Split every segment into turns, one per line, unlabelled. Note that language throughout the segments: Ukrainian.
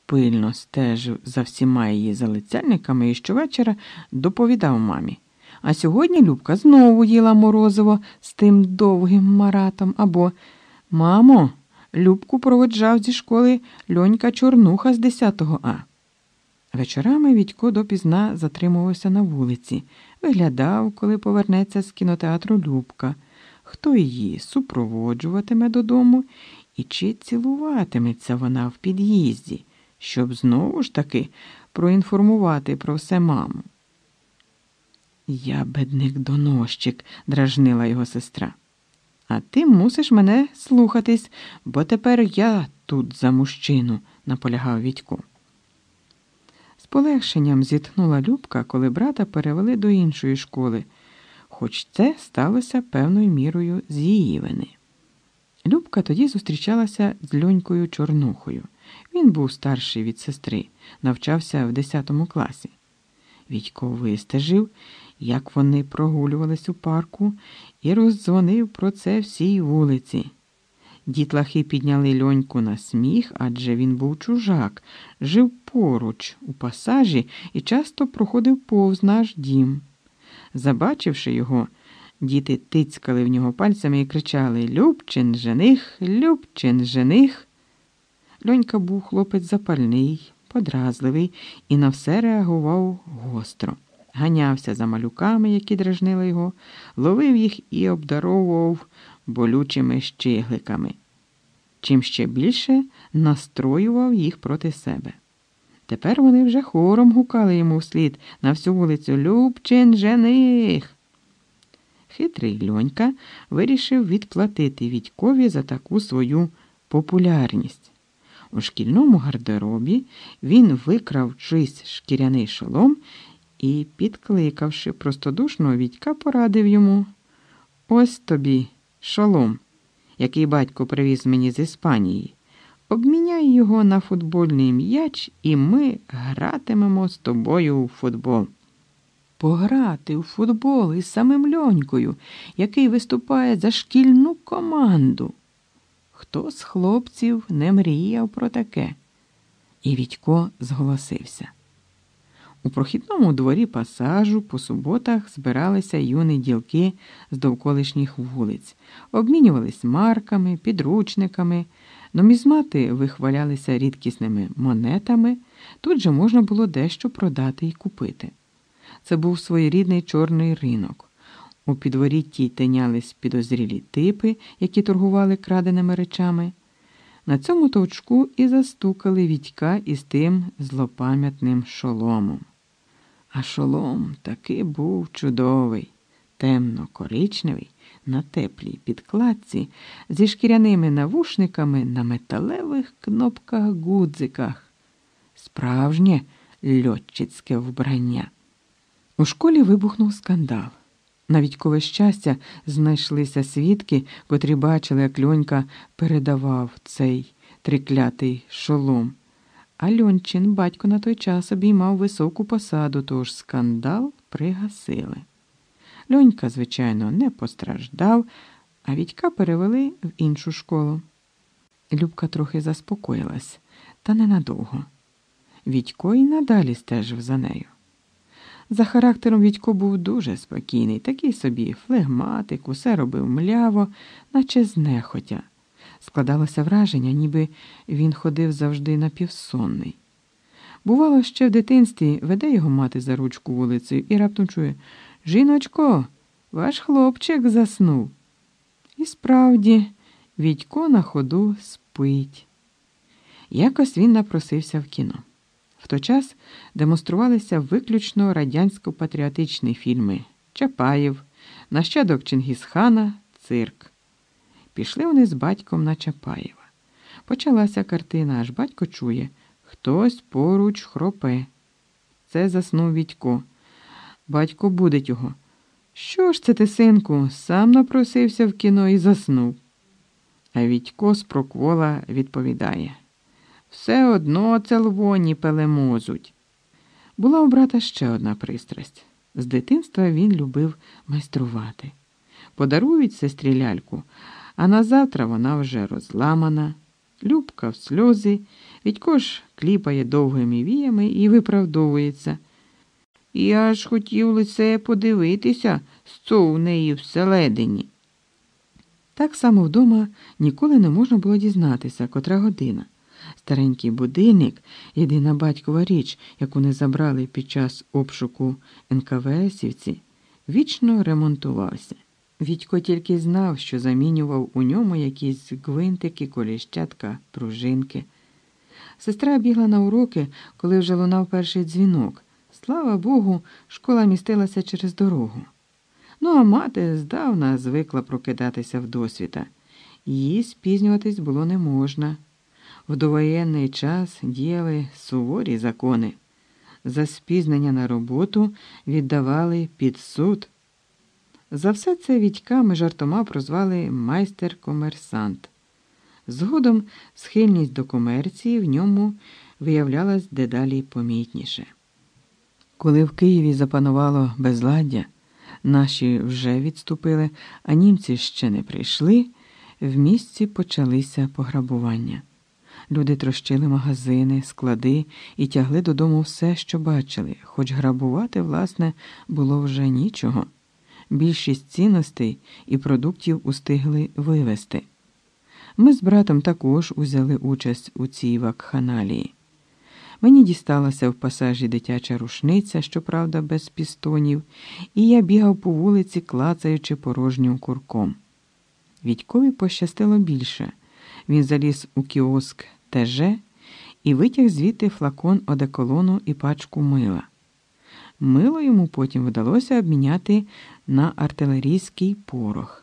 пильно стежив за всіма її залицяльниками і щовечора доповідав мамі. А сьогодні Любка знову їла морозиво з тим довгим Маратом. Або «Мамо, Любку проводжав зі школи Льонька Чорнуха з 10 А». Вечорами Вітько допізна затримувався на вулиці, виглядав, коли повернеться з кінотеатру Любка, хто її супроводжуватиме додому і чи цілуватиметься вона в під'їзді, щоб знову ж таки проінформувати про все маму. «Ябедник-доносчик», – дражнила його сестра. «А ти мусиш мене слухатись, бо тепер я тут за мужчину», – наполягав Вітько. З полегшенням зітхнула Любка, коли брата перевели до іншої школи, хоч це сталося певною мірою з її вини. Любка тоді зустрічалася з Льонькою Чорнухою. Він був старший від сестри, навчався в 10 класі. Вітько вистежив, як вони прогулювались у парку, і роздзвонив про це всій вулиці. Дітлахи підняли Льоньку на сміх, адже він був чужак, жив поруч у пасажі і часто проходив повз наш дім. Забачивши його, діти тицькали в нього пальцями і кричали «Любчин жених! Любчин жених!». Льонька був хлопець запальний, подразливий і на все реагував гостро. Ганявся за малюками, які дражнили його, ловив їх і обдаровував болючими щигликами, чим ще більше настроював їх проти себе. Тепер вони вже хором гукали йому вслід на всю вулицю «Любчин жених!». Хитрий Льонька вирішив відплатити Вітькові за таку свою популярність. У шкільному гардеробі він викрав чийсь шкіряний шолом і, підкликавши простодушного Вітька, порадив йому: «Ось тобі шолом, який батько привіз мені з Іспанії. Обміняй його на футбольний м'яч, і ми гратимемо з тобою у футбол». Пограти у футбол із самим Льонькою, який виступає за шкільну команду. Хто з хлопців не мріяв про таке? І Вітько зголосився. У прохідному дворі пасажу по суботах збиралися юні ділки з довколишніх вулиць, обмінювались марками, підручниками, нумізмати вихвалялися рідкісними монетами, тут же можна було дещо продати і купити. Це був своєрідний чорний ринок. У підворітті тинялись підозрілі типи, які торгували краденими речами. На цьому товчку і застукали Вітька із тим злопам'ятним шоломом. А шолом таки був чудовий, темно-коричневий, на теплій підкладці, зі шкіряними навушниками на металевих кнопках-гудзиках. Справжнє льотчицьке вбрання. У школі вибухнув скандал. На Вітькове щастя знайшлися свідки, котрі бачили, як Льонька передавав цей триклятий шолом. А Льончин батько на той час обіймав високу посаду, тож скандал пригасили. Льонька, звичайно, не постраждав, а Вітька перевели в іншу школу. Любка трохи заспокоїлась, та ненадовго. Вітько й надалі стежив за нею. За характером Вітько був дуже спокійний, такий собі флегматик, усе робив мляво, наче знехотя. Складалося враження, ніби він ходив завжди напівсонний. Бувало, ще в дитинстві веде його мати за ручку вулицею і раптом чує: «Жіночко, ваш хлопчик заснув». І справді, Вітько на ходу спить. Якось він напросився в кіно. В той час демонструвалися виключно радянсько-патріотичні фільми «Чапаєв», «Нащадок Чингісхана», «Цирк». Пішли вони з батьком на Чапаєва. Почалася картина, аж батько чує: хтось поруч хропе. Це заснув Вітько. Батько будить його: «Що ж це ти, синку, сам напросився в кіно і заснув?» А Вітько з проквола відповідає: «Все одно целвоні пелемозуть». Була у брата ще одна пристрасть. З дитинства він любив майструвати. Подарують сестрі ляльку, а назавтра вона вже розламана. Любка в сльози Відько ж кліпає довгими віями і виправдовується. Я ж хотів лице подивитися, що у неї всередині. Так само вдома ніколи не можна було дізнатися, котра година. Старенький будильник, єдина батькова річ, яку не забрали під час обшуку НКВСівці, вічно ремонтувався. Відько тільки знав, що замінював у ньому якісь гвинтики, коліщатка, пружинки. Сестра бігла на уроки, коли вже лунав перший дзвінок. Слава Богу, школа містилася через дорогу. Ну, а мати здавна звикла прокидатися вдосвіта. Їй спізнюватись було не можна. В довоєнний час діяли суворі закони. За спізнення на роботу віддавали під суд. За все це Відька ми жартома прозвали майстер-комерсант. Згодом схильність до комерції в ньому виявлялась дедалі помітніше. Коли в Києві запанувало безладдя, наші вже відступили, а німці ще не прийшли, в місті почалися пограбування. Люди трощили магазини, склади і тягли додому все, що бачили, хоч грабувати, власне, було вже нічого. Більшість цінностей і продуктів устигли вивезти. Ми з братом також узяли участь у цій вакханалії. Мені дісталася в пасажі дитяча рушниця, щоправда, без пістонів, і я бігав по вулиці, клацаючи порожнім курком. Відькові пощастило більше. Він заліз у кіоск ТЖ і витяг звідти флакон одеколону і пачку мила. Мило йому потім вдалося обміняти на артилерійський порох.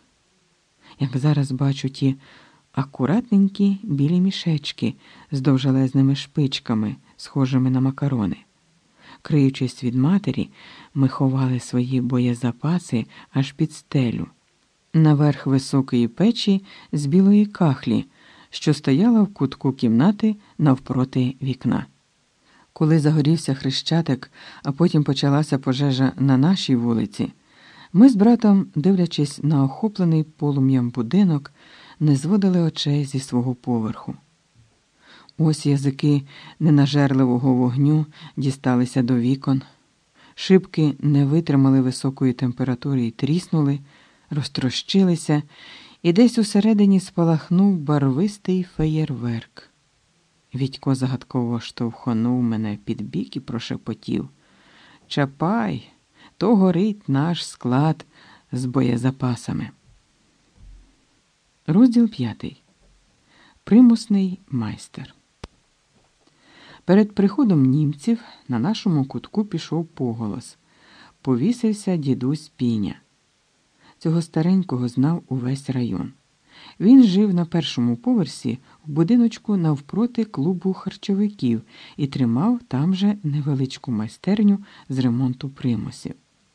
Як зараз бачу ті акуратненькі білі мішечки з довжелезними шпичками, схожими на макарони. Криючись від матері, ми ховали свої боєзапаси аж під стелю, наверх високої печі з білої кахлі, що стояла в кутку кімнати навпроти вікна. Коли загорівся Хрещатик, а потім почалася пожежа на нашій вулиці, ми з братом, дивлячись на охоплений полум'ям будинок, не зводили очей зі свого поверху. Ось язики ненажерливого вогню дісталися до вікон, шибки не витримали високої температури і тріснули, розтрощилися, і десь усередині спалахнув барвистий феєрверк. Відько загадково штовхонув мене під бік і прошепотів: «Чапай, то горить наш склад з боєзапасами». Розділ 5. Примусний майстер. Перед приходом німців на нашому кутку пішов поголос. Повісився дідусь Піня. Цього старенького знав увесь район. Він жив на першому поверсі в будиночку навпроти клубу харчовиків і тримав там же невеличку майстерню з ремонту примусів.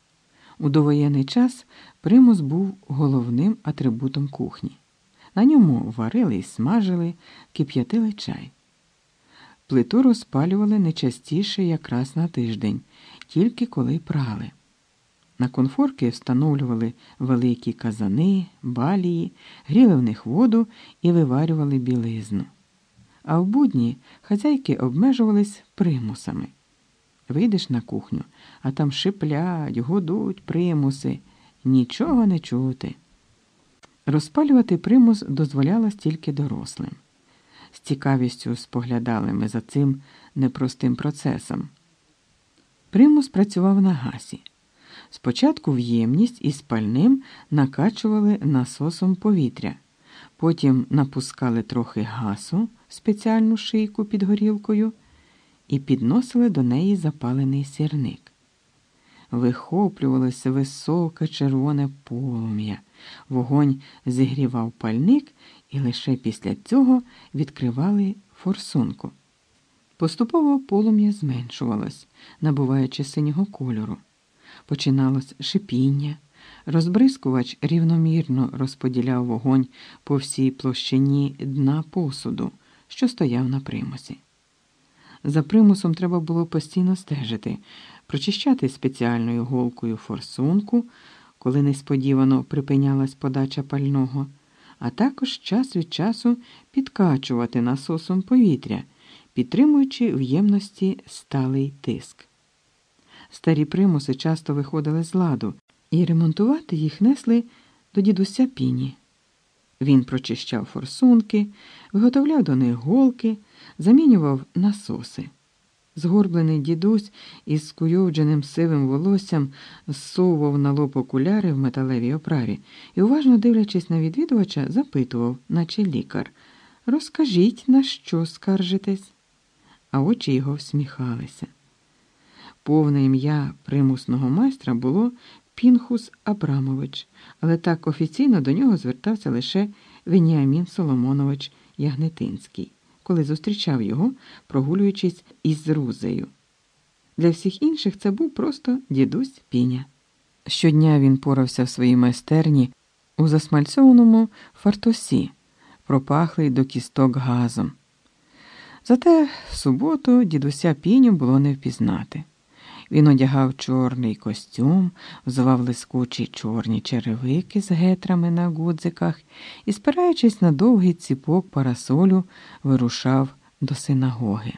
У довоєнний час примус був головним атрибутом кухні. На ньому варили і смажили, кип'ятили чай. Плиту розпалювали не частіше, як раз на тиждень, тільки коли прали. На конфорки встановлювали великі казани, балії, гріли в них воду і виварювали білизну. А в будні хазяйки обмежувались примусами. Вийдеш на кухню, а там шиплять, гудуть примуси, нічого не чути. Розпалювати примус дозволялось тільки дорослим. З цікавістю споглядали ми за цим непростим процесом. Примус працював на газі. Спочатку в ємність із пальним накачували насосом повітря, потім напускали трохи газу, спеціальну шийку під горілкою, і підносили до неї запалений сірник. Вихоплювалося високе червоне полум'я, вогонь зігрівав пальник, і лише після цього відкривали форсунку. Поступово полум'я зменшувалось, набуваючи синього кольору. Починалось шипіння, розбризкувач рівномірно розподіляв вогонь по всій площині дна посуду, що стояв на примусі. За примусом треба було постійно стежити, прочищати спеціальною голкою форсунку, коли несподівано припинялась подача пального, а також час від часу підкачувати насосом повітря, підтримуючи в ємності сталий тиск. Старі примуси часто виходили з ладу, і ремонтувати їх несли до дідуся Піні. Він прочищав форсунки, виготовляв до них голки, замінював насоси. Згорблений дідусь із скуйовдженим сивим волоссям зсовував на лоб окуляри в металевій оправі і, уважно дивлячись на відвідувача, запитував, наче лікар: «Розкажіть, на що скаржитесь?» А очі його всміхалися. Повне ім'я примусного майстра було Пінхус Абрамович, але так офіційно до нього звертався лише Веніамін Соломонович Ягнетинський, коли зустрічав його, прогулюючись із Рузею. Для всіх інших це був просто дідусь Піня. Щодня він порався в своїй майстерні у засмальцьованому фартусі, пропахлий до кісток газом. Зате в суботу дідуся Піню було не впізнати. Він одягав чорний костюм, взував лискучі чорні черевики з гетрами на гудзиках і, спираючись на довгий ціпок парасолю, вирушав до синагоги.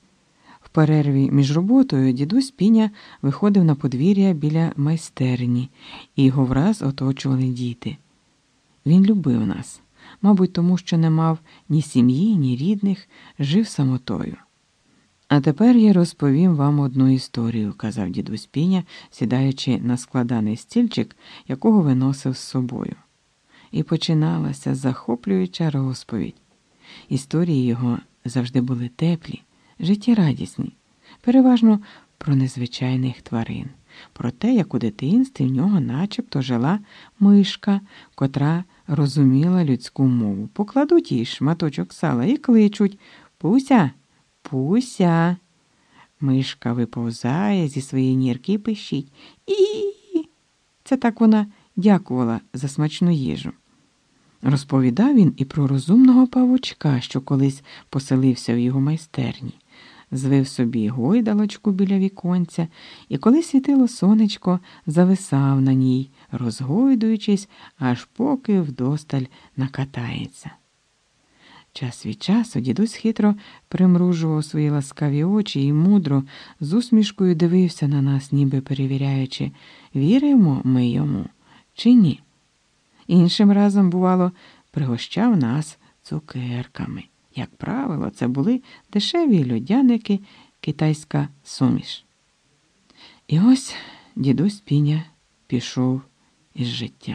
В перерві між роботою дідусь Піня виходив на подвір'я біля майстерні, і його враз оточували діти. Він любив нас, мабуть, тому що не мав ні сім'ї, ні рідних, жив самотою. «А тепер я розповім вам одну історію», – казав дідусь Піня, сідаючи на складаний стільчик, якого виносив з собою. І починалася захоплююча розповідь. Історії його завжди були теплі, життєрадісні, переважно про незвичайних тварин, про те, як у дитинстві в нього начебто жила мишка, котра розуміла людську мову. Покладуть їй шматочок сала і кличуть: «Пуся! Пуся!» Мишка виповзає зі своєї нірки і пищить: «І-і-і!» Це так вона дякувала за смачну їжу. Розповідав він і про розумного павучка, що колись поселився в його майстерні. Звив собі гойдалочку біля віконця, і коли світило сонечко, зависав на ній, розгойдуючись, аж поки вдосталь накатається. Час від часу дідусь хитро примружував свої ласкаві очі і мудро з усмішкою дивився на нас, ніби перевіряючи, віримо ми йому чи ні. Іншим разом, бувало, пригощав нас цукерками. Як правило, це були дешеві льодяники, китайська суміш. І ось дідусь Піня пішов із життя.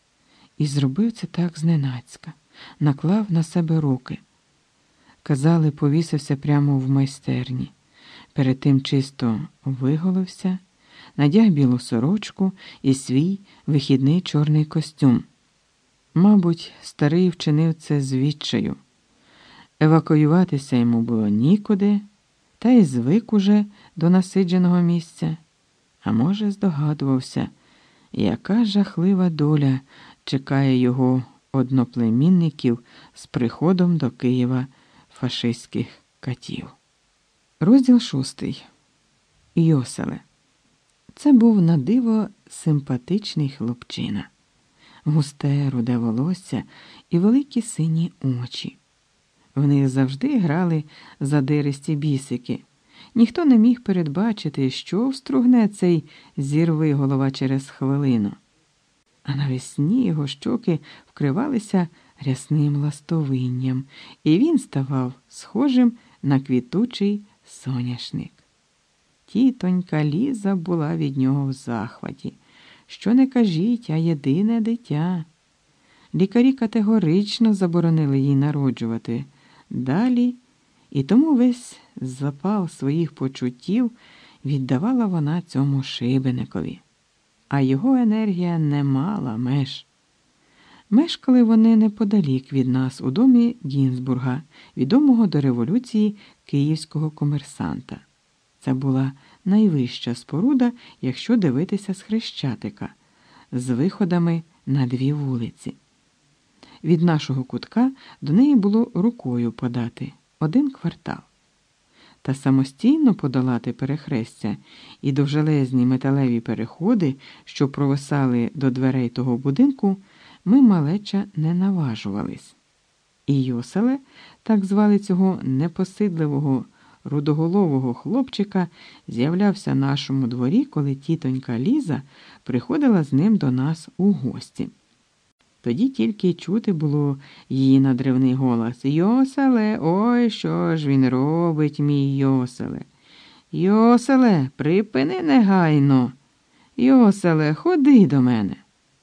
І зробив це так зненацька. Наклав на себе руки. Казали, повісився прямо в майстерні. Перед тим чисто виголився, надяг білу сорочку і свій вихідний чорний костюм. Мабуть, старий вчинив це з відчаю. Евакуюватися йому було нікуди, та й звик уже до насидженого місця. А може, здогадувався, яка жахлива доля чекає його одноплемінників з приходом до Києва фашистських катів. Розділ 6. Йоселе. Це був надиво симпатичний хлопчина. Густе руде волосся і великі сині очі. В них завжди грали задиристі бісики. Ніхто не міг передбачити, що встругне цей зірвиголова через хвилину. А навесні його щоки вкривалися рясним ластовинням, і він ставав схожим на квітучий соняшник. Тітонька Ліза була від нього в захваті. Що не кажіть, а єдине дитя. Лікарі категорично заборонили їй народжувати далі, і тому весь запал своїх почуттів віддавала вона цьому шибеникові. А його енергія не мала меж. Мешкали вони неподалік від нас у домі Гінзбурга, відомого до революції київського комерсанта. Це була найвища споруда, якщо дивитися з Хрещатика, з виходами на 2 вулиці. Від нашого кутка до неї було рукою подати 1 квартал. Та самостійно подолати перехрестя і довжелезні металеві переходи, що провисали до дверей того будинку, ми, малеча, не наважувались. І Йоселе, так звали цього непосидливого рудоголового хлопчика, з'являвся в нашому дворі, коли тітонька Ліза приходила з ним до нас у гості. Тоді тільки чути було її надривний голос: «Йоселе, ой, що ж він робить, мій Йоселе? Йоселе, припини негайно! Йоселе, ходи до мене!»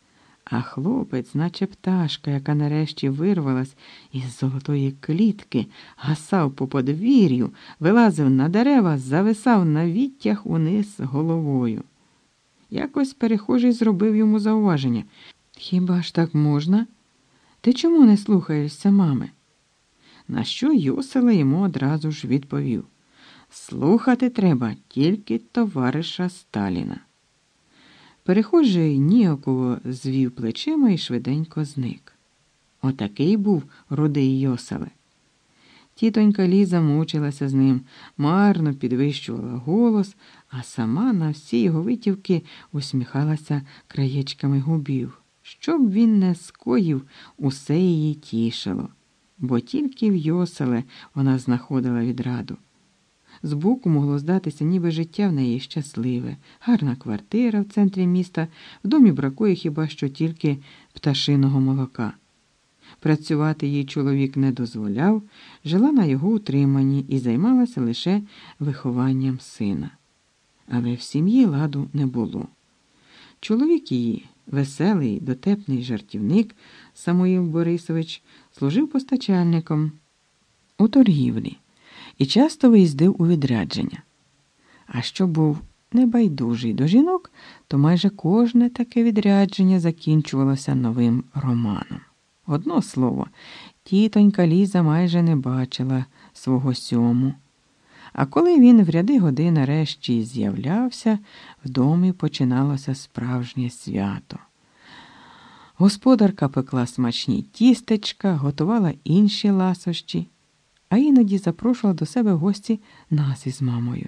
А хлопець, наче пташка, яка нарешті вирвалась із золотої клітки, гасав по подвір'ю, вилазив на дерева, зависав на віттях униз головою. Якось перехожий зробив йому зауваження: «Хіба ж так можна? Ти чому не слухаєшся мами?» На що Йоселе йому одразу ж відповів: «Слухати треба тільки товариша Сталіна». Перехожий ніяково звів плечима і швиденько зник. Отакий був рудий Йоселе. Тітонька Ліза мучилася з ним, марно підвищувала голос, а сама на всі його витівки усміхалася краєчками губів. Щоб він не скоїв, усе її тішило, бо тільки в Йоселе вона знаходила відраду. Збоку могло здатися, ніби життя в неї щасливе, гарна квартира в центрі міста, в домі бракує хіба що тільки пташиного молока. Працювати їй чоловік не дозволяв, жила на його утриманні і займалася лише вихованням сина. Але в сім'ї ладу не було. Чоловік її, веселий, дотепний жартівник Самуїл Борисович, служив постачальником у торгівлі і часто виїздив у відрядження. А що був небайдужий до жінок, то майже кожне таке відрядження закінчувалося новим романом. Одно слово, тітонька Ліза майже не бачила свого Сьому. А коли він в ряди годин нарешті з'являвся, в домі починалося справжнє свято. Господарка пекла смачні тістечка, готувала інші ласощі, а іноді запрошувала до себе в гості нас із мамою.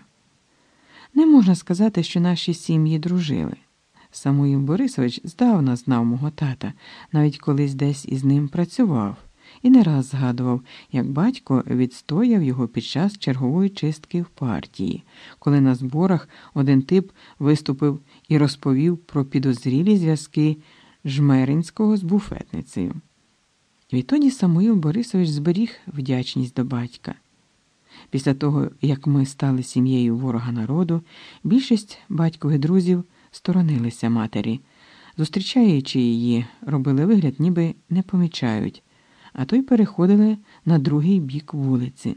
Не можна сказати, що наші сім'ї дружили. Самуїл Борисович здавна знав мого тата, навіть колись десь із ним працював, і не раз згадував, як батько відстояв його під час чергової чистки в партії, коли на зборах один тип виступив і розповів про підозрілі зв'язки Жмеринського з буфетницею. Відтоді Самуїл Борисович зберіг вдячність до батька. Після того, як ми стали сім'єю ворога народу, більшість батькових друзів сторонилися матері. Зустрічаючи її, робили вигляд, ніби не помічають, а то й переходили на другий бік вулиці.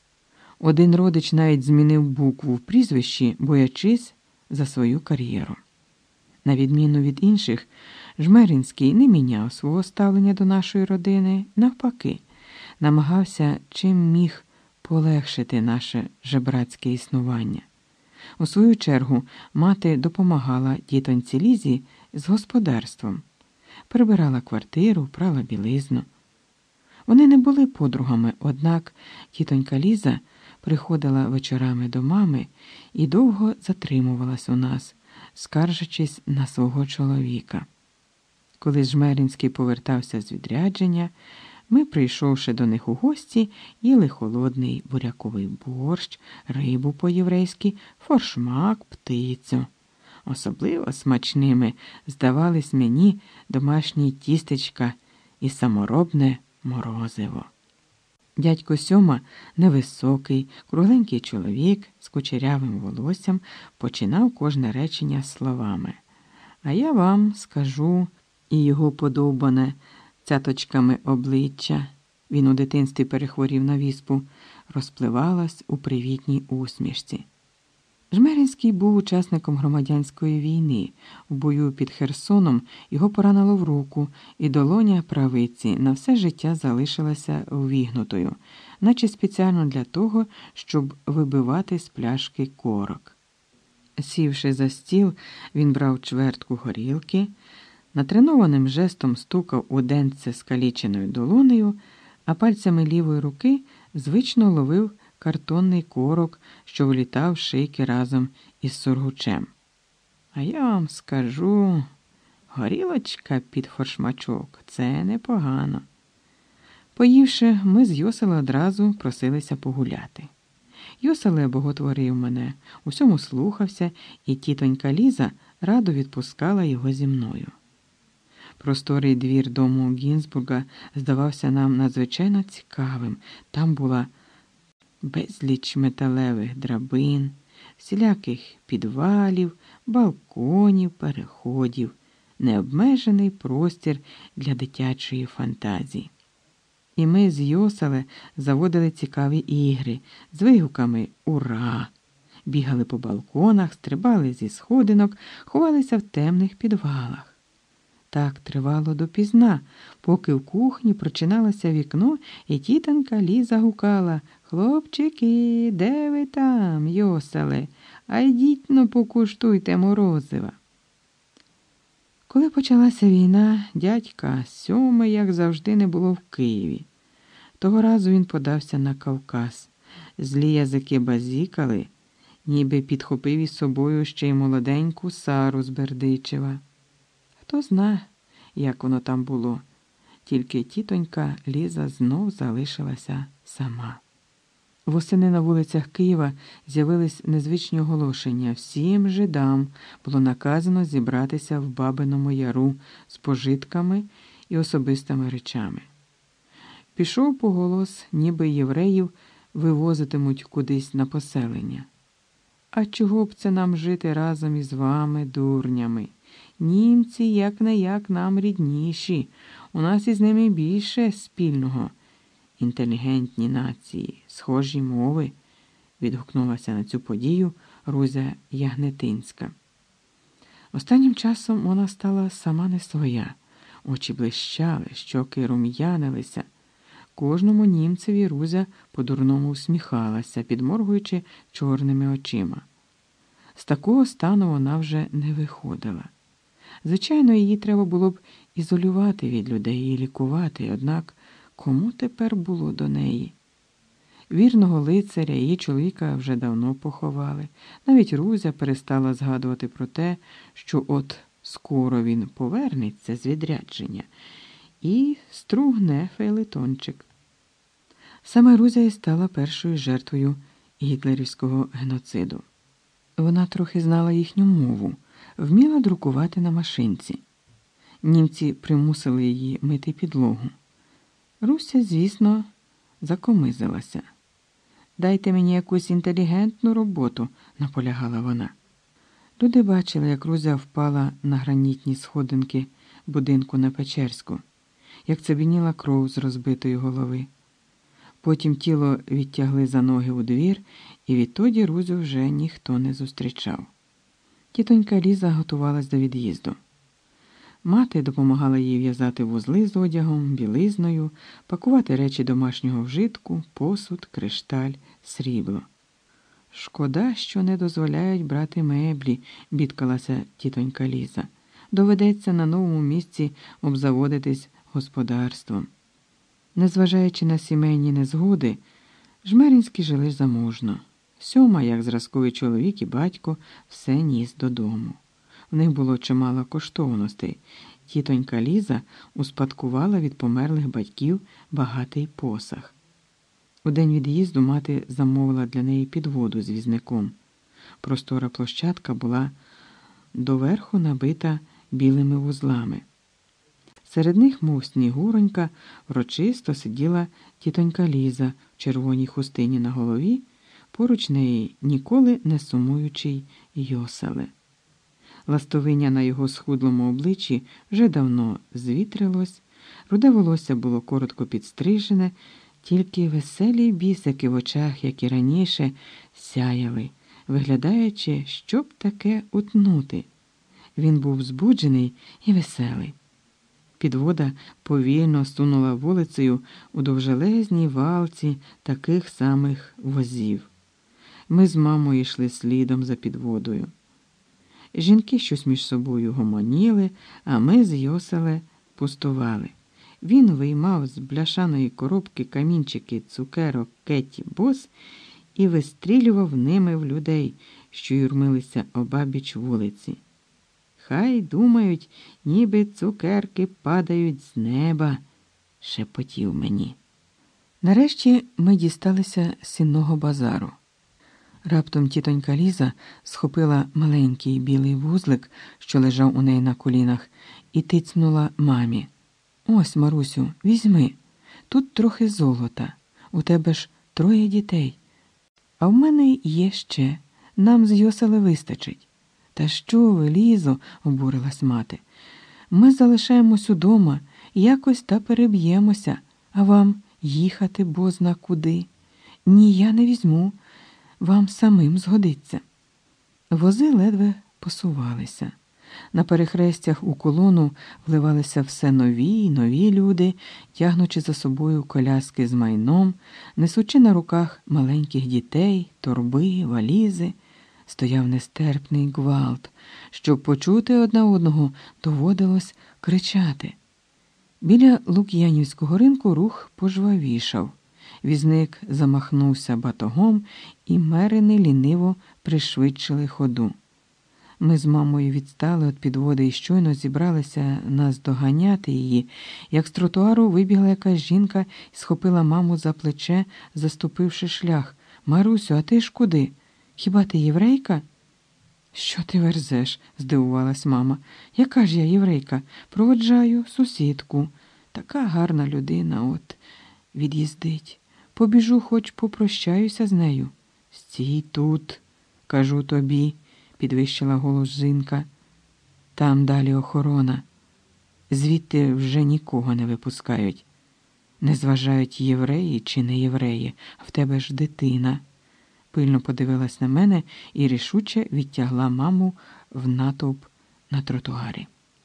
Один родич навіть змінив букву в прізвищі, боячись за свою кар'єру. На відміну від інших, Жмеринський не міняв свого ставлення до нашої родини, навпаки, намагався чим міг полегшити наше жебрацьке існування. У свою чергу мати допомагала тітоньці Лізі з господарством, прибирала квартиру, прала білизну. Вони не були подругами, однак тітонька Ліза приходила вечорами до мами і довго затримувалась у нас, скаржачись на свого чоловіка. Коли Жмеринський повертався з відрядження, ми, прийшовши до них у гості, їли холодний буряковий борщ, рибу по-єврейськи, форшмак, птицю. Особливо смачними здавались мені домашні тістечка і саморобне морозиво. Дядько Сьома, невисокий, кругленький чоловік з кучерявим волоссям, починав кожне речення словами: «А я вам скажу», і його подовбане цяточками обличчя, він у дитинстві перехворів на віспу, розпливалась у привітній усмішці. Жмеринський був учасником громадянської війни. В бою під Херсоном його поранило в руку, і долоня правиці на все життя залишилася ввігнутою, наче спеціально для того, щоб вибивати з пляшки корок. Сівши за стіл, він брав чвертку горілки, натренованим жестом стукав у денце скаліченою долонею, а пальцями лівої руки звично ловив картонний корок, що влітав з шийки разом із сургучем. «А я вам скажу, горілочка під форшмачок – це непогано». Поївши, ми з Йоселе одразу просилися погуляти. Йоселе боготворив мене, усьому слухався, і тітонька Ліза радо відпускала його зі мною. Просторий двір дому Гінзбурга здавався нам надзвичайно цікавим. Там була безліч металевих драбин, всіляких підвалів, балконів, переходів, необмежений простір для дитячої фантазії. І ми з Йоселе заводили цікаві ігри з вигуками «Ура!», бігали по балконах, стрибали зі сходинок, ховалися в темних підвалах. Так тривало допізна, поки в кухні прочиналося вікно, і тітонька Ліза гукала: «Хлопчики, де ви там, Йоселе? А йдіть-но покуштуйте морозива». Коли почалася війна, дядька Сьоми, як завжди, не було в Києві. Того разу він подався на Кавказ. Злі язики базікали, ніби підхопив із собою ще й молоденьку Сару з Бердичева. Хто зна, як воно там було, тільки тітонька Ліза знов залишилася сама. Восени на вулицях Києва з'явились незвичні оголошення. Всім жидам було наказано зібратися в Бабиному Яру з пожитками і особистими речами. Пішов поголос, ніби євреїв вивозитимуть кудись на поселення. А чого б це нам жити разом із вами, дурнями? Німці як-не-як нам рідніші, у нас із ними більше спільного. Інтелігентні нації, схожі мови, відгукнулася на цю подію Рузя Ягнетинська. Останнім часом вона стала сама не своя. Очі блищали, щоки рум'янилися. Кожному німцеві Рузя по-дурному усміхалася, підморгуючи чорними очима. З такого стану вона вже не виходила. Звичайно, її треба було б ізолювати від людей і лікувати, однак кому тепер було до неї? Вірного лицаря, її чоловіка вже давно поховали. Навіть Рузя перестала згадувати про те, що от скоро він повернеться з відрядження і стругне фейлетончик. Саме Рузя і стала першою жертвою гітлерівського геноциду. Вона трохи знала їхню мову, вміла друкувати на машинці. Німці примусили її мити підлогу. Руся, звісно, закомизилася. «Дайте мені якусь інтелігентну роботу», – наполягала вона. Люди бачили, як Рузя впала на гранітні сходинки будинку на Печерську, як цебеніла кров з розбитої голови. Потім тіло відтягли за ноги у двір, і відтоді Рузю вже ніхто не зустрічав. Тітонька Ліза готувалась до від'їзду. Мати допомагала їй в'язати вузли з одягом, білизною, пакувати речі домашнього вжитку, посуд, кришталь, срібло. «Шкода, що не дозволяють брати меблі», – бідкалася тітонька Ліза. «Доведеться на новому місці обзаводитись господарством». Незважаючи на сімейні незгоди, Жмеринські жили заможно. Сьома, як зразковий чоловік і батько, все ніс додому. В них було чимало коштовностей. Тітонька Ліза успадкувала від померлих батьків багатий посаг. У день від'їзду мати замовила для неї підводу з візником. Простора площадка була доверху набита білими вузлами. Серед них, мов снігуронька, врочисто сиділа тітонька Ліза в червоній хустині на голові, поруч неї ніколи не сумуючий Йоселе. Ластовиння на його схудлому обличчі вже давно звітрилось, руде волосся було коротко підстрижене, тільки веселі бісики в очах, як і раніше, сяяли, виглядаючи, що б таке утнути. Він був збуджений і веселий. Підвода повільно сунула вулицею у довжелезній валці таких самих возів. Ми з мамою йшли слідом за підводою. Жінки щось між собою гомоніли, а ми з Йоселе пустували. Він виймав з бляшаної коробки камінчики цукерок Кетті Бос і вистрілював ними в людей, що юрмилися обабіч вулиці. «Хай думають, ніби цукерки падають з неба», – шепотів мені. Нарешті ми дісталися з сінного базару. Раптом тітонька Ліза схопила маленький білий вузлик, що лежав у неї на колінах, і тицнула мамі. «Ось, Марусю, візьми. Тут трохи золота. У тебе ж 3 дітей. А в мене є ще. Нам з Йосели вистачить». «Та що ви, Лізо?» – обурилась мати. «Ми залишаємось удома, якось та переб'ємося, а вам їхати бозна куди. Ні, я не візьму, вам самим згодиться». Вози ледве посувалися. На перехрестях у колону вливалися все нові й нові люди, тягнучи за собою коляски з майном, несучи на руках маленьких дітей, торби, валізи. Стояв нестерпний гвалт. Щоб почути одне одного, доводилось кричати. Біля Лук'янівського ринку рух пожвавішав. Візник замахнувся батогом, і мерини ліниво пришвидшили ходу. Ми з мамою відстали від підводи і щойно зібралися наздоганяти її, як з тротуару вибігла якась жінка і схопила маму за плече, заступивши шлях. «Марусю, а ти ж куди? Хіба ти єврейка?» «Що ти верзеш?» – здивувалась мама. «Яка ж я єврейка? Проводжаю сусідку. Така гарна людина, от, від'їздить. Побіжу, хоч попрощаюся з нею». «Стій тут, кажу тобі», – підвищила голос жінка. «Там далі охорона. Звідти вже нікого не випускають. Не зважають, євреї чи не євреї, а в тебе ж дитина». Пильно подивилась на мене і рішуче відтягла маму в натовп на тротуарі.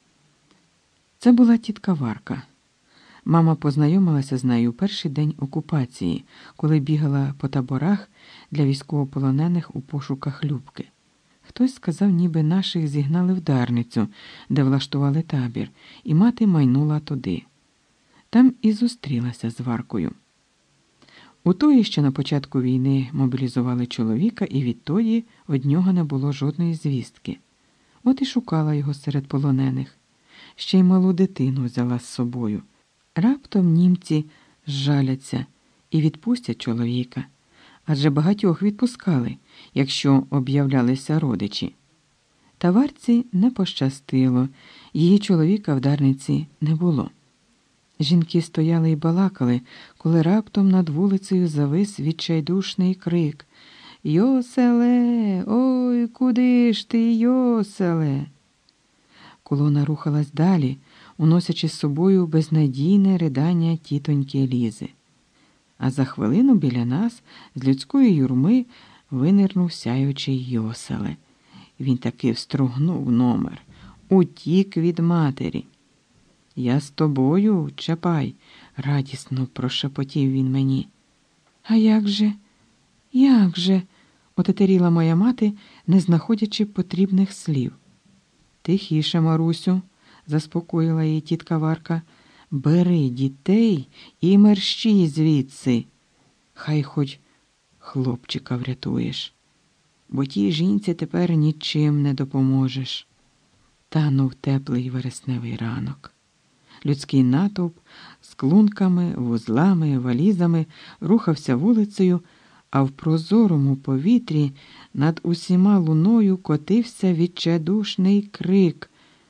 Це була тітка Варка. Мама познайомилася з нею у перший день окупації, коли бігала по таборах для військовополонених у пошуках Любки. Хтось сказав, ніби наших зігнали в Дарницю, де влаштували табір, і мати майнула туди. Там і зустрілася з Варкою. У тої ще на початку війни мобілізували чоловіка, і відтоді від нього не було жодної звістки. От і шукала його серед полонених. Ще й малу дитину взяла з собою. Раптом німці зжаляться і відпустять чоловіка. Адже багатьох відпускали, якщо об'являлися родичі. Та Варці не пощастило, її чоловіка в Дарниці не було. Жінки стояли і балакали, коли раптом над вулицею завис відчайдушний крик: «Йоселе! Ой, куди ж ти, Йоселе!» Колона рухалась далі, уносячи з собою безнадійне ридання тітоньки Лізи. А за хвилину біля нас з людської юрми винирнув сяючий Йоселе. Він таки встругнув номер, утік від матері. «Я з тобою, Чапай!» – радісно прошепотів він мені. «А як же? Як же?» – отетеріла моя мати, не знаходячи потрібних слів. «Тихіше, Марусю!» – заспокоїла її тітка Варка. «Бери дітей і мерщій звідси. Хай хоч хлопчика врятуєш, бо тій жінці тепер нічим не допоможеш». Танув теплий вересневий ранок. Людський натовп з клунками, вузлами, валізами рухався вулицею, а в прозорому повітрі над усіма луною котився відчайдушний крик: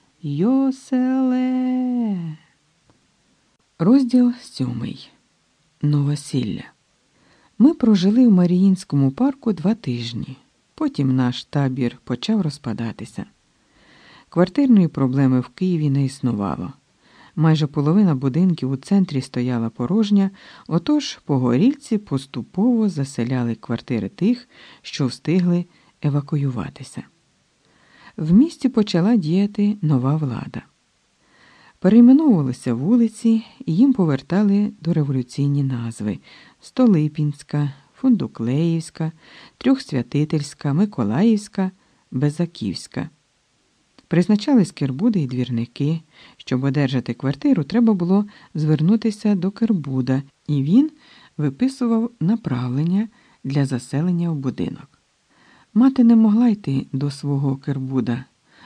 «Йоселе!» Розділ 7. Новосілля. Ми прожили в Маріїнському парку 2 тижні. Потім наш табір почав розпадатися. Квартирної проблеми в Києві не існувало. Майже половина будинків у центрі стояла порожня, отож погорільці поступово заселяли квартири тих, що встигли евакуюватися. В місті почала діяти нова влада. Перейменовувалися вулиці, і їм повертали дореволюційні назви: Столипінська, Фундуклеївська, Трьохсвятительська, Миколаївська, Безаківська. Призначались кербуди і двірники. Щоб одержати квартиру, треба було звернутися до кербуда, і він виписував направлення для заселення в будинок. Мати не могла йти до свого кербуда.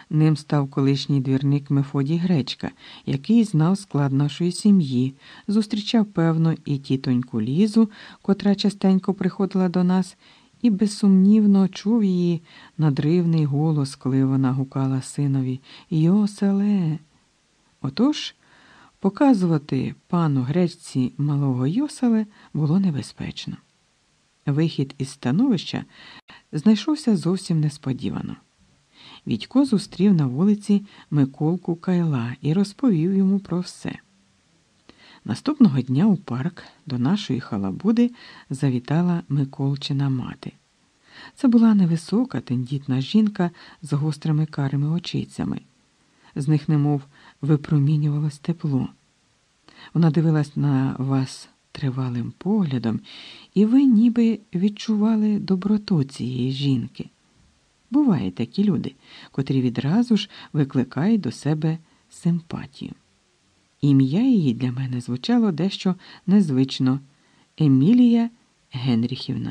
Ним став колишній двірник Мефодій Гречка, який знав склад нашої сім'ї, зустрічав, певно, і тітоньку Лізу, котра частенько приходила до нас, і безсумнівно чув її надривний голос, коли вона гукала синові «Йоселе!». Отож, показувати пану Гречці малого Йоселе було небезпечно. Вихід із становища знайшовся зовсім несподівано. Вітько зустрів на вулиці Миколку Кайла і розповів йому про все. Наступного дня у парк до нашої халабуди завітала Миколчина мати. Це була невисока, тендітна жінка з гострими карими очицями. З них немов випромінювалось тепло. Вона дивилась на вас тривалим поглядом, і ви ніби відчували доброту цієї жінки. Бувають такі люди, котрі відразу ж викликають до себе симпатію. Ім'я її для мене звучало дещо незвично – Емілія Генріхівна.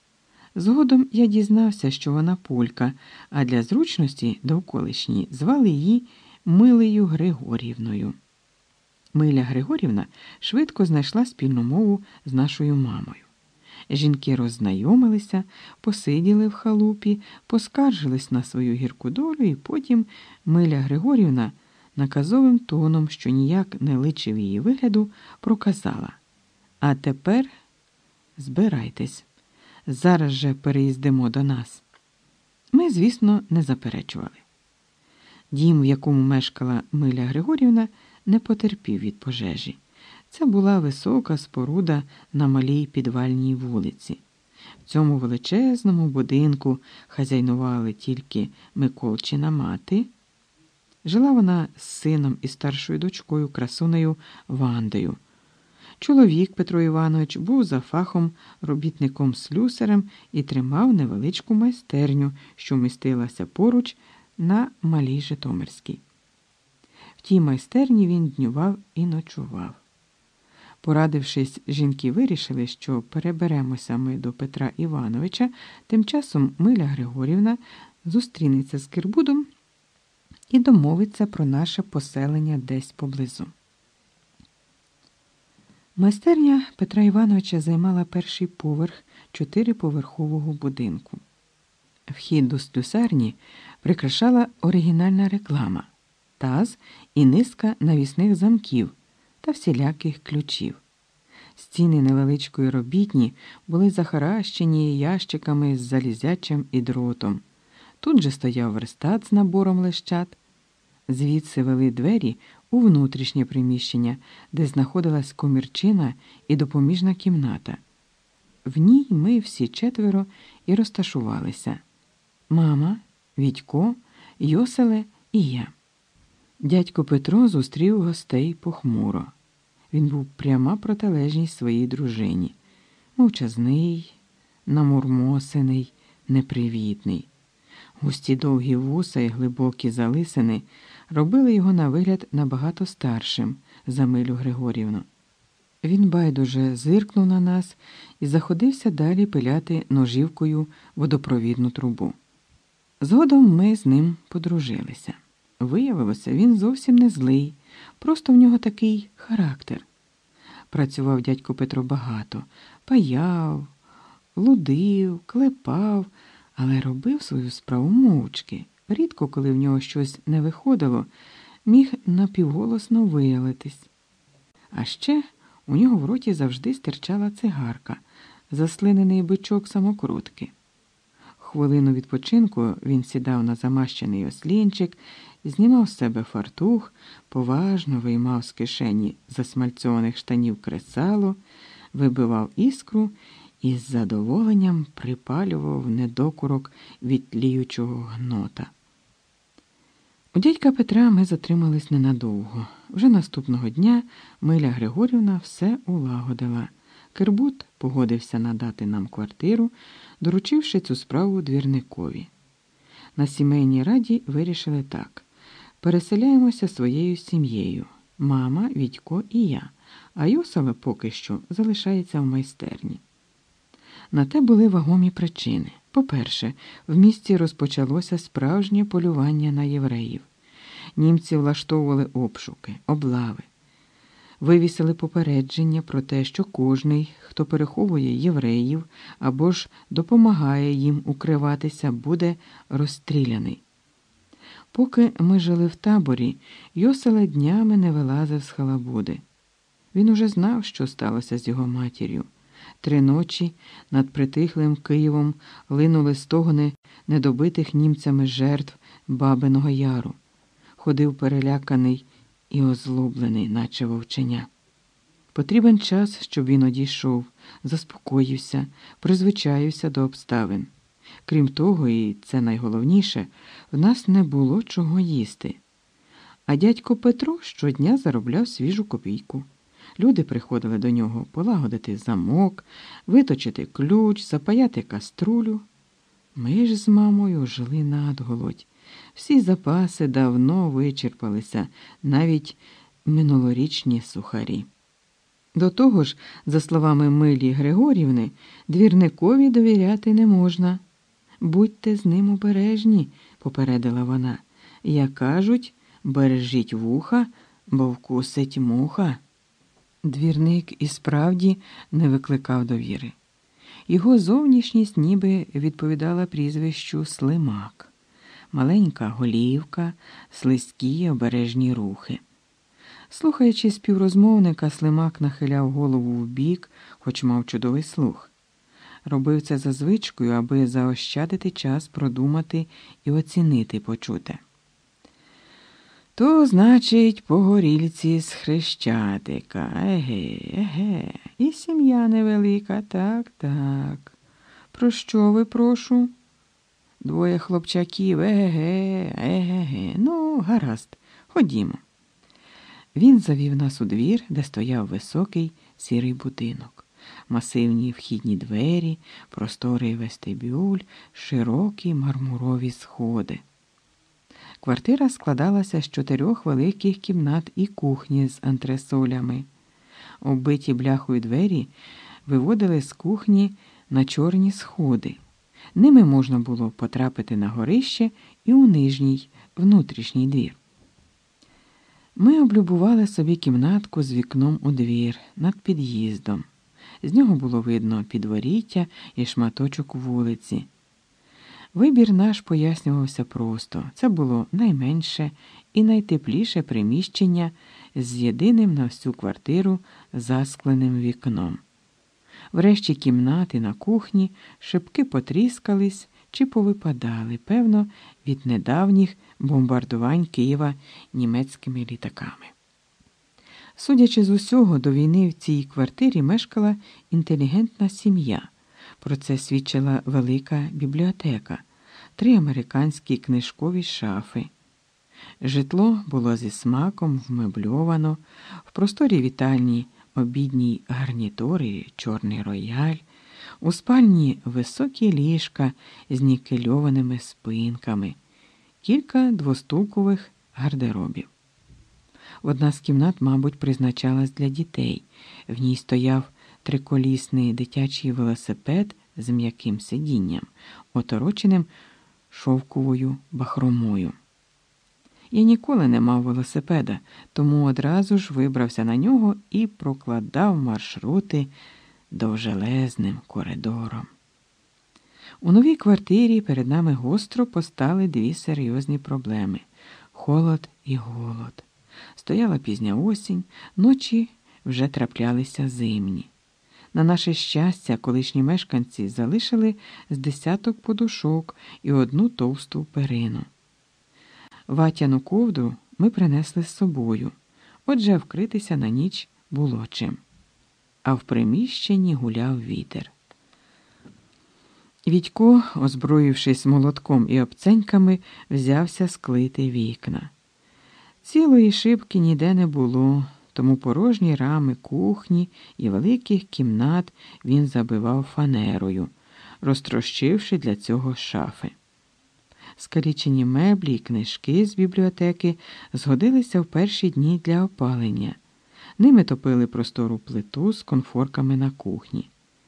Згодом я дізнався, що вона полька, а для зручності довколишні звали її Милею Григорівною. Миля Григорівна швидко знайшла спільну мову з нашою мамою. Жінки роззнайомилися, посиділи в халупі, поскаржились на свою гірку долю, і потім Миля Григорівна наказовим тоном, що ніяк не личив її вигляду, проказала: «А тепер збирайтесь, зараз же переїздимо до нас». Ми, звісно, не заперечували. Дім, в якому мешкала Миля Григорівна, не потерпів від пожежі. Це була висока споруда на малій підвальній вулиці. В цьому величезному будинку хазяйнували тільки Миколчина мати. Жила вона з сином і старшою дочкою, красунею Вандою. Чоловік Петро Іванович був за фахом робітником-слюсарем і тримав невеличку майстерню, що містилася поруч на Малій Житомирській. В тій майстерні він днював і ночував. Порадившись, жінки вирішили, що переберемося ми до Петра Івановича, тим часом Миля Григорівна зустрінеться з Кирбудом і домовиться про наше поселення десь поблизу. Майстерня Петра Івановича займала перший поверх 4-поверхового будинку. Вхід до слюсарні прикрашала оригінальна реклама, таз і низка навісних замків та всіляких ключів. Стіни невеличкої робітні були захаращені ящиками з залізячим і дротом. Тут же стояв верстат з набором лещат. Звідси вели двері у внутрішнє приміщення, де знаходилась комірчина і допоміжна кімната. В ній ми всі четверо і розташувалися. Мама, Вітько, Йоселе і я. Дядько Петро зустрів гостей похмуро. Він був пряма протилежність своїй дружині. Мовчазний, намурмосений, непривітний. Густі довгі вуса і глибокі залисини робили його на вигляд набагато старшим за Милю Григорівну. Він байдуже зиркнув на нас і заходився далі пиляти ножівкою водопровідну трубу. Згодом ми з ним подружилися. Виявилося, він зовсім не злий, просто в нього такий характер. Працював дядько Петро багато, паяв, лудив, клепав, але робив свою справу мовчки. Рідко, коли в нього щось не виходило, міг напівголосно виявитись. А ще у нього в роті завжди стирчала цигарка, заслинений бичок самокрутки. Хвилину відпочинку він сідав на замащений ослінчик, знімав з себе фартух, поважно виймав з кишені засмальцьованих штанів кресало, вибивав іскру і з задоволенням припалював недокурок від тліючого гнота. У дядька Петра ми затримались ненадовго. Вже наступного дня Миля Григорівна все улагодила. Кирбут погодився надати нам квартиру, доручивши цю справу двірникові. На сімейній раді вирішили так. Переселяємося своєю сім'єю. Мама, Вітько і я. А Йоселе поки що залишається в майстерні. На те були вагомі причини. По-перше, в місті розпочалося справжнє полювання на євреїв. Німці влаштовували обшуки, облави. Вивісили попередження про те, що кожний, хто переховує євреїв або ж допомагає їм укриватися, буде розстріляний. Поки ми жили в таборі, Йоселе днями не вилазив з халабуди. Він уже знав, що сталося з його матір'ю. 3 ночі над притихлим Києвом линули стогони недобитих німцями жертв Бабиного Яру. Ходив переляканий і озлоблений, наче вовченя. Потрібен час, щоб він одійшов, заспокоївся, призвичаївся до обставин. Крім того, і це найголовніше, в нас не було чого їсти. А дядько Петро щодня заробляв свіжу копійку. Люди приходили до нього полагодити замок, виточити ключ, запаяти каструлю. Ми ж з мамою жили надголодь. Всі запаси давно вичерпалися, навіть минулорічні сухарі. До того ж, за словами Милі Григорівни, двірникові довіряти не можна. «Будьте з ним обережні», – попередила вона. «Як кажуть, бережіть вуха, бо вкусить муха». Двірник і справді не викликав довіри. Його зовнішність ніби відповідала прізвищу Слимак. Маленька голівка, слизькі обережні рухи. Слухаючи співрозмовника, Слимак нахиляв голову вбік, хоч мав чудовий слух. Робив це за звичкою, аби заощадити час продумати і оцінити почуте. «То, значить, по горільці з Хрещатика. Еге. І сім'я невелика, так. Про що ви, прошу?» «2 хлопчаків, еге. Ну, гаразд, ходімо». Він завів нас у двір, де стояв високий сірий будинок. Масивні вхідні двері, просторий вестибюль, широкі мармурові сходи. Квартира складалася з 4 великих кімнат і кухні з антресолями. Оббиті бляхою двері виводили з кухні на чорні сходи. Ними можна було потрапити на горище і у нижній, внутрішній двір. Ми облюбували собі кімнатку з вікном у двір, над під'їздом. З нього було видно підворіття і шматочок вулиці. Вибір наш пояснювався просто. Це було найменше і найтепліше приміщення з єдиним на всю квартиру заскленим вікном. Врешті кімнати на кухні шибки потріскались чи повипадали, певно, від недавніх бомбардувань Києва німецькими літаками. Судячи з усього, до війни в цій квартирі мешкала інтелігентна сім'я. Про це свідчила велика бібліотека, 3 американські книжкові шафи. Житло було зі смаком вмебльовано, в просторі вітальні обідній гарнітури, чорний рояль, у спальні високі ліжка з нікельованими спинками, кілька двостулкових гардеробів. Одна з кімнат, мабуть, призначалась для дітей. В ній стояв 3-колісний дитячий велосипед з м'яким сидінням, отороченим шовковою бахромою. Я ніколи не мав велосипеда, тому одразу ж вибрався на нього і прокладав маршрути довжелезним коридором. У новій квартирі перед нами гостро постали 2 серйозні проблеми – холод і голод. Стояла пізня осінь, ночі вже траплялися зимні. На наше щастя, колишні мешканці залишили з 10 подушок і 1 товсту перину. Ватяну ковдру ми принесли з собою, отже, вкритися на ніч було чим. А в приміщенні гуляв вітер. Вітько, озброївшись молотком і обценьками, взявся склити вікна. Цілої шибки ніде не було, тому порожні рами кухні і великих кімнат він забивав фанерою, розтрощивши для цього шафи. Скалічені меблі і книжки з бібліотеки згодилися в перші дні для опалення. Ними топили простору плиту з конфорками на кухні.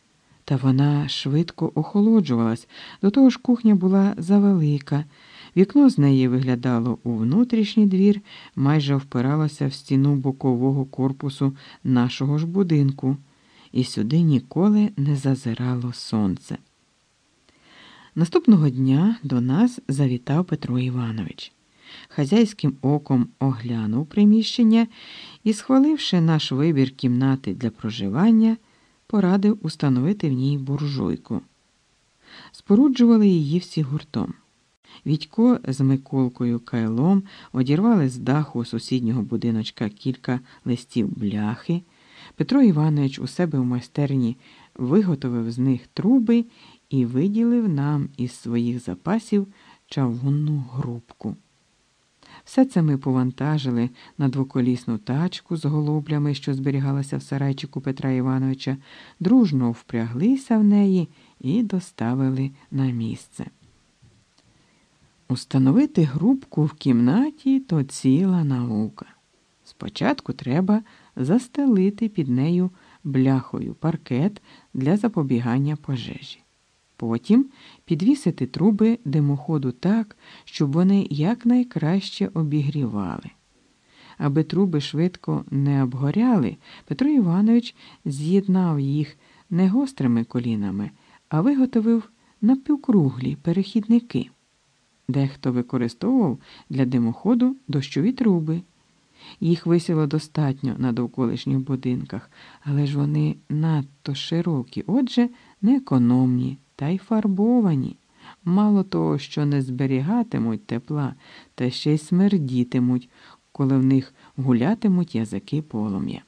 Та вона швидко охолоджувалась, до того ж кухня була завелика. Вікно з неї виглядало у внутрішній двір, майже впиралося в стіну бокового корпусу нашого ж будинку, і сюди ніколи не зазирало сонце. Наступного дня до нас завітав Петро Іванович. Хазяйським оком оглянув приміщення і, схваливши наш вибір кімнати для проживання, порадив установити в ній буржуйку. Споруджували її всі гуртом. Вітько з Миколкою Кайлом одірвали з даху сусіднього будиночка кілька листів бляхи. Петро Іванович у себе в майстерні виготовив з них труби і виділив нам із своїх запасів чавунну грубку. Все це ми повантажили на двоколісну тачку з голублями, що зберігалася в сарайчику Петра Івановича, дружно впряглися в неї і доставили на місце. Установити грубку в кімнаті – то ціла наука. Спочатку треба застелити під нею бляхою паркет для запобігання пожежі. Потім підвісити труби димоходу так, щоб вони якнайкраще обігрівали. Аби труби швидко не обгоряли, Петро Іванович з'єднав їх не гострими колінами, а виготовив напівкруглі перехідники. Дехто використовував для димоходу дощові труби. Їх висіло достатньо на довколишніх будинках, але ж вони надто широкі, отже, неекономні та й фарбовані. Мало того, що не зберігатимуть тепла, та ще й смердітимуть, коли в них гулятимуть язики полум'я.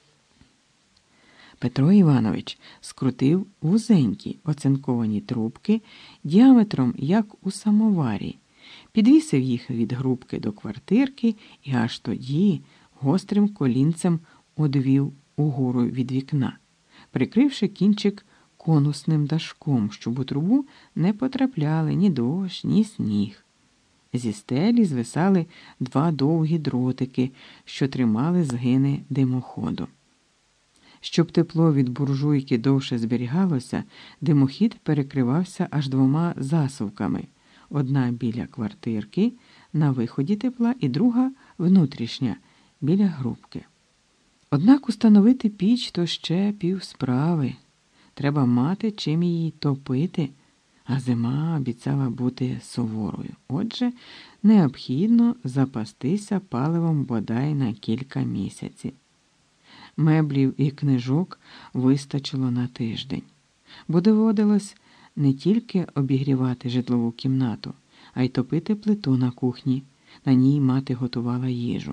Петро Іванович скрутив вузенькі оцинковані трубки діаметром, як у самоварі, підвісив їх від грубки до квартирки і аж тоді гострим колінцем одвів угору від вікна, прикривши кінчик конусним дашком, щоб у трубу не потрапляли ні дощ, ні сніг. Зі стелі звисали два довгі дротики, що тримали згини димоходу. Щоб тепло від буржуйки довше зберігалося, димохід перекривався аж двома засувками. Одна біля квартирки, на виході тепла, і друга внутрішня, біля грубки. Однак установити піч – то ще півсправи. Треба мати чим її топити, а зима обіцяла бути суворою. Отже, необхідно запастися паливом бодай на кілька місяців. Меблів і книжок вистачило на тиждень, бо доводилось не тільки обігрівати житлову кімнату, а й топити плиту на кухні, на ній мати готувала їжу.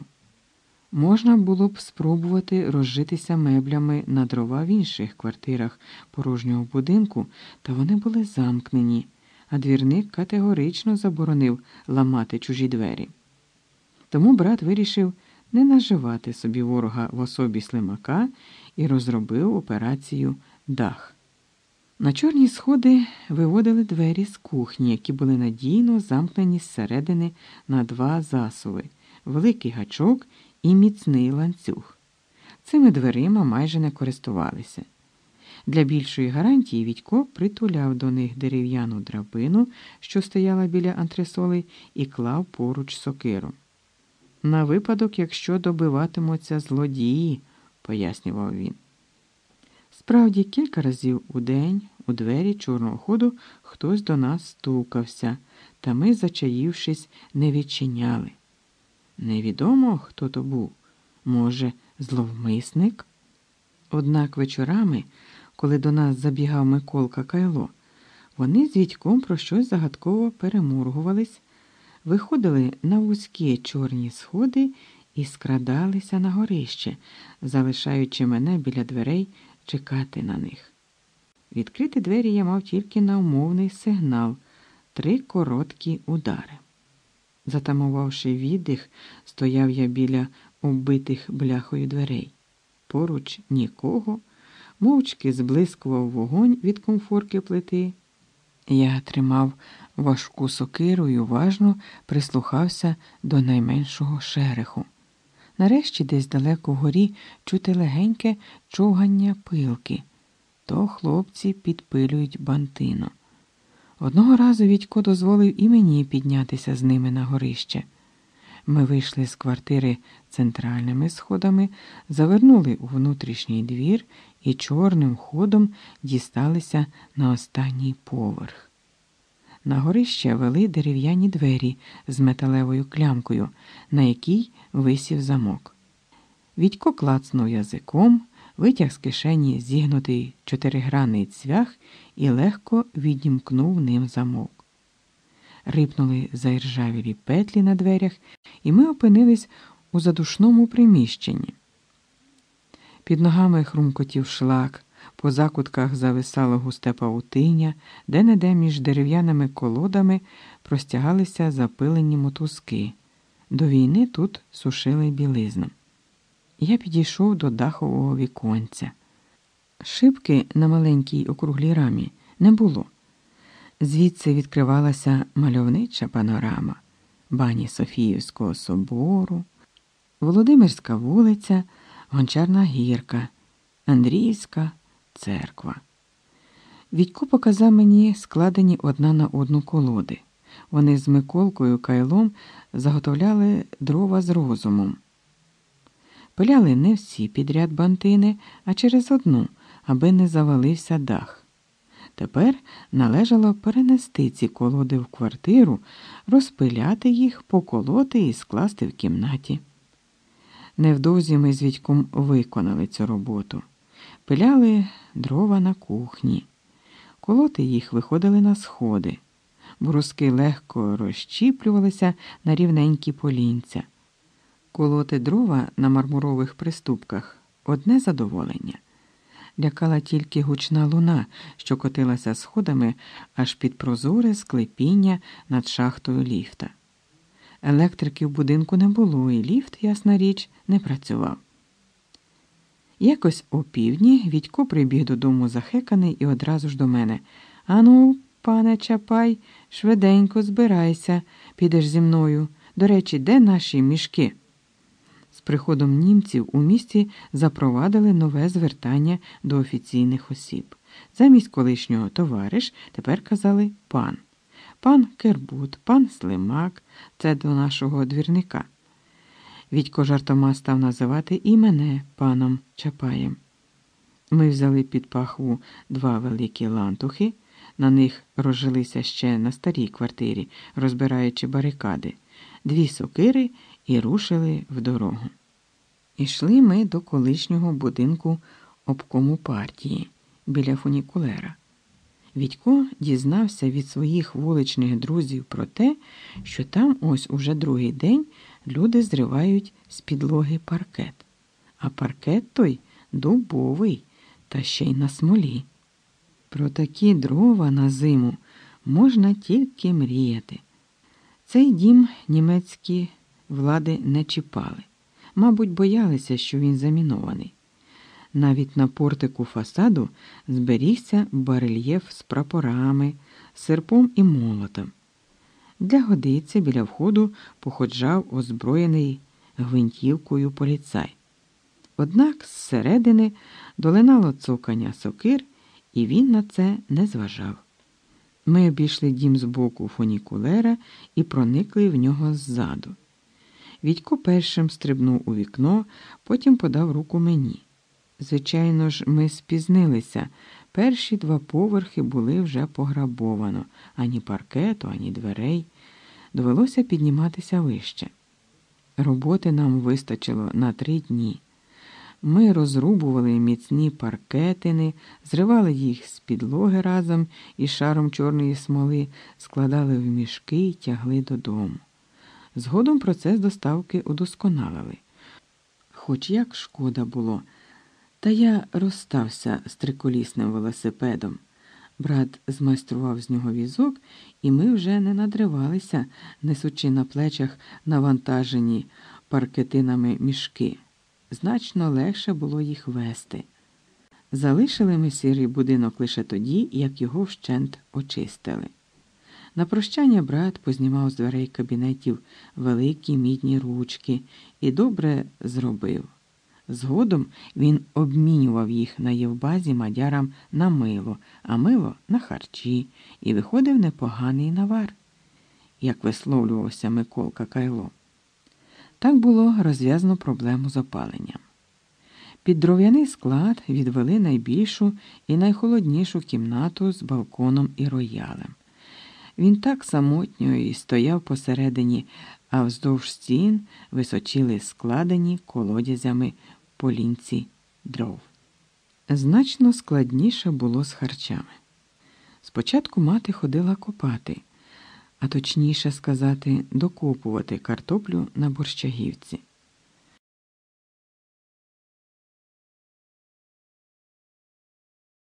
Можна було б спробувати розжитися меблями на дрова в інших квартирах порожнього будинку, та вони були замкнені, а двірник категорично заборонив ламати чужі двері. Тому брат вирішив не наживати собі ворога в особі Слимака і розробив операцію «Дах». На чорні сходи виводили двері з кухні, які були надійно замкнені зсередини на два засуви, великий гачок і міцний ланцюг. Цими дверима майже не користувалися. Для більшої гарантії Вітько притуляв до них дерев'яну драбину, що стояла біля антресолей, і клав поруч сокиру. «На випадок, якщо добиватимуться злодії», – пояснював він. Справді, кілька разів у день у двері чорного ходу хтось до нас стукався, та ми, зачаївшись, не відчиняли. Невідомо, хто то був. Може, зловмисник? Однак вечорами, коли до нас забігав Миколка Кайло, вони з Вітьком про щось загадково переморгувались, виходили на вузькі чорні сходи і скрадалися на горище, залишаючи мене біля дверей чекати на них. Відкрити двері я мав тільки на умовний сигнал – 3 короткі удари. Затамувавши віддих, стояв я біля оббитих бляхою дверей. Поруч нікого, мовчки зблискував вогонь від комфорки плити. Я тримав важку сокиру і уважно прислухався до найменшого шереху. Нарешті десь далеко вгорі чути легеньке човгання пилки. то хлопці підпилюють бантину. Одного разу Вітько дозволив і мені піднятися з ними на горище. Ми вийшли з квартири центральними сходами, завернули у внутрішній двір і чорним ходом дісталися на останній поверх. На горище вели дерев'яні двері з металевою клямкою, на якій висів замок. Вітько клацнув язиком, витяг з кишені зігнутий чотиригранний цвях і легко відімкнув ним замок. Рипнули заіржавілі петлі на дверях, і ми опинились у задушному приміщенні. Під ногами хрумкотів шлак, по закутках зависало густе павутиння, де-не-де між дерев'яними колодами простягалися запилені мотузки. До війни тут сушили білизну. Я підійшов до дахового віконця. Шибки на маленькій округлій рамі не було. Звідси відкривалася мальовнича панорама бані Софіївського собору, Володимирська вулиця, Гончарна гірка, Андріївська церква. Відько показав мені складені одна на одну колоди. Вони з Миколкою Кайлом заготовляли дрова з розумом. Пиляли не всі підряд бантини, а через одну, аби не завалився дах. Тепер належало перенести ці колоди в квартиру, розпиляти їх, поколоти і скласти в кімнаті. Невдовзі ми з Вітьком виконали цю роботу. Пиляли дрова на кухні. Колоти їх виходили на сходи. Бруски легко розщіплювалися на рівненькі полінця. Колоти дрова на мармурових приступках – одне задоволення. Лякала тільки гучна луна, що котилася сходами аж під прозоре склепіння над шахтою ліфта. Електрики в будинку не було, і ліфт, ясна річ, не працював. Якось опівдні Вітько прибіг додому захеканий і одразу ж до мене. «Ану, пане Чапай, швиденько збирайся, підеш зі мною. До речі, де наші мішки?» З приходом німців у місті запровадили нове звертання до офіційних осіб. Замість колишнього «товариш» тепер казали «пан». Пан Кербут, пан Слимак – це до нашого двірника. Вітько жартома став називати і мене паном Чапаєм. Ми взяли під пахву 2 великі лантухи, на них розжилися ще на старій квартирі, розбираючи барикади, 2 сокири і рушили в дорогу. Ішли ми до колишнього будинку обкому партії, біля фунікулера. Вітько дізнався від своїх вуличних друзів про те, що там ось уже другий день люди зривають з підлоги паркет. А паркет той дубовий, та ще й на смолі. Про такі дрова на зиму можна тільки мріяти. Цей дім німецькі влади не чіпали. Мабуть, боялися, що він замінований. Навіть на портику фасаду зберігся барельєф з прапорами, серпом і молотом. Для годиці біля входу походжав озброєний гвинтівкою поліцай. Однак зсередини долинало цокання сокир, і він на це не зважав. Ми обійшли дім з боку фунікулера і проникли в нього ззаду. Вітько першим стрибнув у вікно, потім подав руку мені. Звичайно ж, ми спізнилися. Перші 2 поверхи були вже пограбовано. Ані паркету, ані дверей. Довелося підніматися вище. Роботи нам вистачило на 3 дні. Ми розрубували міцні паркетини, зривали їх з підлоги разом із шаром чорної смоли, складали в мішки й тягли додому. Згодом процес доставки удосконалили. Хоч як шкода було, та я розстався з триколісним велосипедом. Брат змайстрував з нього візок, і ми вже не надривалися, несучи на плечах навантажені паркетинами мішки. Значно легше було їх вести. Залишили ми сірий будинок лише тоді, як його вщент очистили. На прощання брат познімав з дверей кабінетів великі мідні ручки і добре зробив. Згодом він обмінював їх на Євбазі мадярам на мило, а мило на харчі, і виходив непоганий навар, як висловлювався Миколка Кайло. Так було розв'язано проблему з опаленням. Під дров'яний склад відвели найбільшу і найхолоднішу кімнату з балконом і роялем. Він так самотньо і стояв посередині, а вздовж стін височили складені колодязями полінці дров. Значно складніше було з харчами. Спочатку мати ходила копати, а точніше сказати, докопувати картоплю на борщагівці.